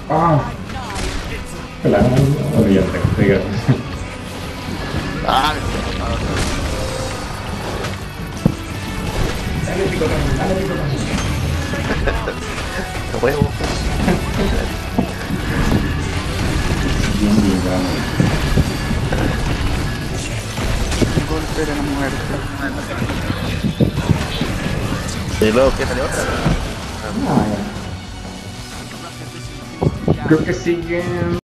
Ah, claro, olvídate, fíjate. Ah, me estoy matando otra vez. Dale picotón, dale picotón. A huevo. Bien, bien, vamos. Un golpe de la muerte. Y luego, ¿qué salió otra? Ah, ya. Creo que siguen.